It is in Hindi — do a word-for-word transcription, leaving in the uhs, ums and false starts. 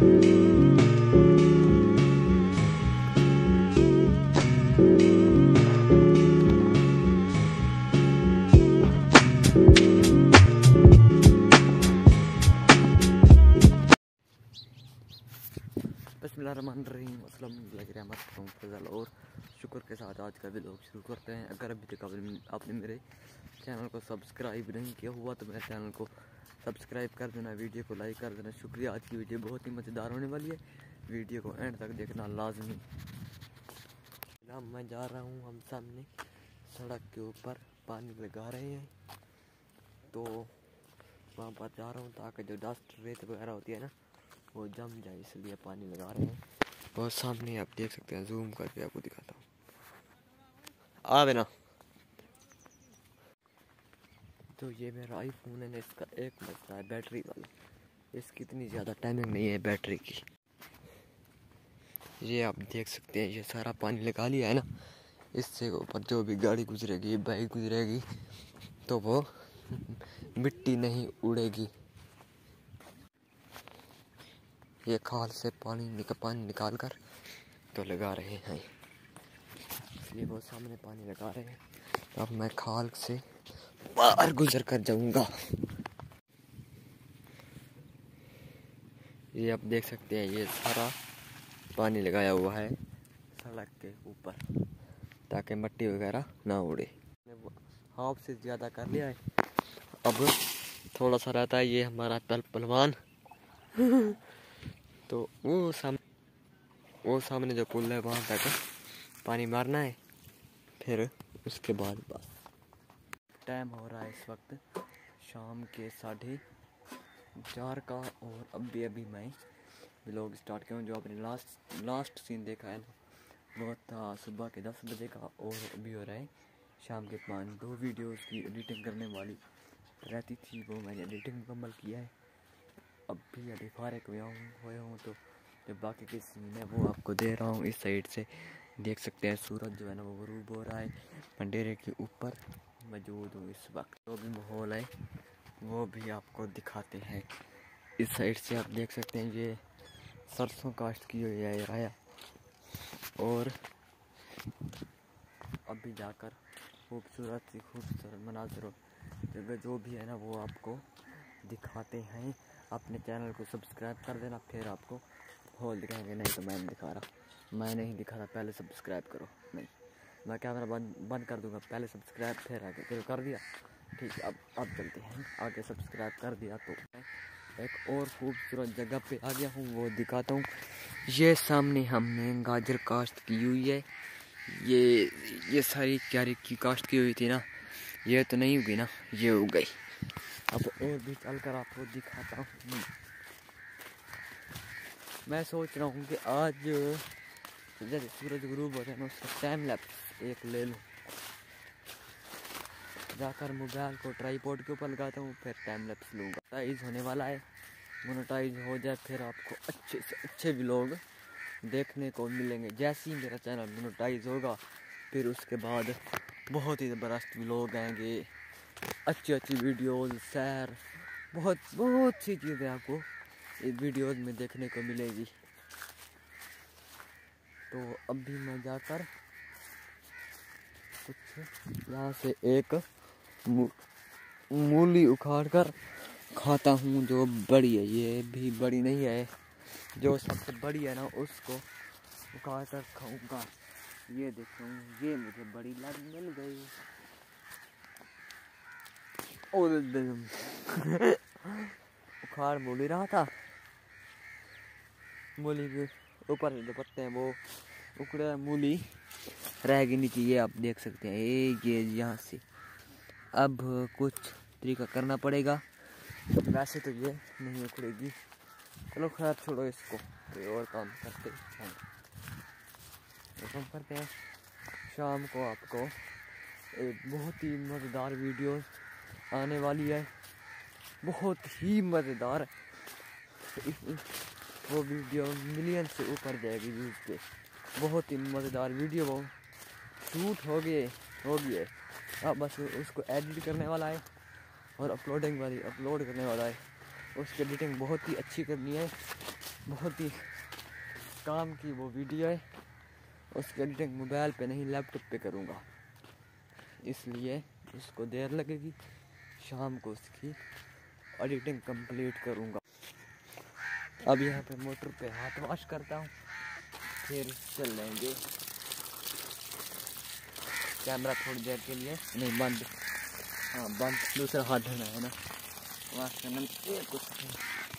बिस्मिल्लाहिर्रहमानिर्रहीम अस्सलाम वालेकुम फजल और शुक्र के साथ आज का व्लॉग शुरू करते हैं। अगर अभी तक आपने मेरे चैनल को सब्सक्राइब नहीं किया हुआ तो मेरे चैनल को सब्सक्राइब कर देना, वीडियो को लाइक कर देना। शुक्रिया। आज की वीडियो बहुत ही मज़ेदार होने वाली है, वीडियो को एंड तक देखना लाजमी। मैं जा रहा हूँ, हम सामने सड़क के ऊपर पानी लगा रहे हैं तो वहाँ पर जा रहा हूँ ताकि जो डस्ट रेत वगैरह होती है ना वो जम जाए, इसलिए पानी लगा रहे हैं। और सामने आप देख सकते हैं, जूम करके आपको दिखाता हूँ। आ देना तो ये मेरा आईफोन है, इसका एक मसला है बैटरी वाला, इसकी इतनी ज़्यादा टाइमिंग नहीं है बैटरी की। ये आप देख सकते हैं, ये सारा पानी लगा लिया है ना, इससे ऊपर जो भी गाड़ी गुजरेगी, बाइक गुजरेगी तो वो मिट्टी नहीं उड़ेगी। ये खाल से पानी निक पानी निकाल कर तो लगा रहे हैं, इसलिए वो सामने पानी लगा रहे हैं। तो अब मैं खाल से बाहर गुजर कर जाऊंगा। ये आप देख सकते हैं, ये सारा पानी लगाया हुआ है सड़क के ऊपर ताकि मिट्टी वगैरह ना उड़े। हाफ से ज़्यादा कर लिया है, अब थोड़ा सा रहता है। ये हमारा तल पलवान तो वो सामने वो सामने जो पुल है वहाँ तक पानी मारना है, फिर उसके बाद बस। टाइम हो रहा है इस वक्त शाम के साढ़े चार का और अभी अभी मैं व्लॉग स्टार्ट किया हूँ। जो आपने लास्ट लास्ट सीन देखा है ना वो था सुबह के दस बजे का, और अभी हो रहा है शाम के पाँच। दो वीडियोस की एडिटिंग करने वाली रहती थी, वो मैंने एडिटिंग मुकम्मल किया है। अब भी अभी फारिग हुआ हूँ हुआ हूँ तो जो बाकी के सीन है वो आपको दे रहा हूँ। इस साइड से देख सकते हैं सूरज जो है ना वो गरूब हो रहा है, मैं डेरे के ऊपर मौजूद हूँ इस वक्त। जो भी माहौल है वो भी आपको दिखाते हैं। इस साइड से आप देख सकते हैं, ये सरसों काश्त की हुई है आया, और अभी जाकर खूबसूरत सी खूबसूरत मनाजर जगह जो भी है ना वो आपको दिखाते हैं। अपने चैनल को सब्सक्राइब कर देना, फिर आपको होल दिखाएंगे। नहीं तो मैं नहीं दिखा रहा, मैं नहीं दिखा रहा, पहले सब्सक्राइब करो। नहीं, मैं कैमरा बंद बंद कर दूंगा, पहले सब्सक्राइब फिर आगे। फिर कर दिया, ठीक है। अब अब चलते हैं आगे। सब्सक्राइब कर दिया तो एक और खूबसूरत जगह पे आ गया हूँ, वो दिखाता हूँ। ये सामने हमने गाजर काश्त की हुई है। ये ये सारी क्यारी की काश्त की हुई थी ना, ये तो नहीं उगी ना, ये उग गई। अब और भी चल कर आपको दिखाता हूँ। मैं सोच रहा हूँ कि आज जैसे सूरज गुरूब होता है ना उसका टाइम लैप्स एक ले लूँ। जाकर मोबाइल को ट्राईपॉड के ऊपर लगाता हूँ, फिर टाइम लैप्स लूँगा। मोनेटाइज होने वाला है, मोनेटाइज हो जाए फिर आपको अच्छे से अच्छे व्लॉग देखने को मिलेंगे। जैसे ही मेरा चैनल मोनेटाइज होगा फिर उसके बाद बहुत ही ज़बरदस्त व्लॉग आएंगे, अच्छी अच्छी वीडियोस, सैर, बहुत बहुत सी चीज़ें आपको इस वीडियोस में देखने को मिलेगी। तो अभी मैं जाकर कुछ यहाँ से एक मूली उखाड़ कर खाता हूँ, जो बड़ी है। ये भी बड़ी नहीं है, जो सबसे बड़ी है ना उसको उखाड़ कर खाऊंगा। ये देखो, ये मुझे बड़ी लग मिल गई। उखाड़ मूली रहा था, मूली के ऊपर जो पत्ते हैं वो उखड़ा, मूली रह गई नीचे। ये आप देख सकते हैं, ये यहाँ से अब कुछ तरीका करना पड़ेगा, वैसे तो ये नहीं उखड़ेगी। चलो खैर छोड़ो इसको, कोई और काम करते हैं। काम करते हैं शाम को आपको एक बहुत ही मज़ेदार वीडियो आने वाली है, बहुत ही मज़ेदार। वो वीडियो मिलियन से ऊपर जाएगी व्यूज़ पे। बहुत ही मज़ेदार वीडियो वो शूट हो गए हो गई है। अब बस उसको एडिट करने वाला है और अपलोडिंग वाली अपलोड करने वाला है। उसकी एडिटिंग बहुत ही अच्छी करनी है, बहुत ही काम की वो वीडियो है, उसकी एडिटिंग मोबाइल पे नहीं लैपटॉप पे करूँगा, इसलिए उसको देर लगेगी। शाम को उसकी एडिटिंग कंप्लीट करूँगा। अब यहाँ पे मोटर पे हाथ वॉश करता हूँ, फिर चल लेंगे। कैमरा थोड़ी देर के लिए नहीं बंद, हाँ बंद, दूसरा हाथ धोना है ना, वॉश करना कुछ